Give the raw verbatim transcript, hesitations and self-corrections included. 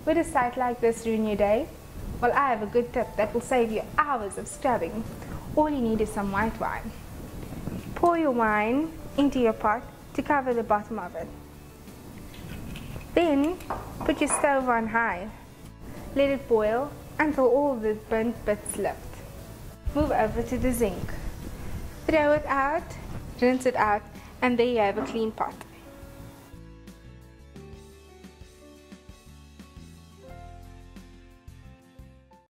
Would a sight like this ruin your day? Well, I have a good tip that will save you hours of scrubbing. All you need is some white wine. Pour your wine into your pot to cover the bottom of it. Then put your stove on high. Let it boil until all the burnt bits lift. Move over to the zinc. Throw it out, rinse it out, and there you have a clean pot.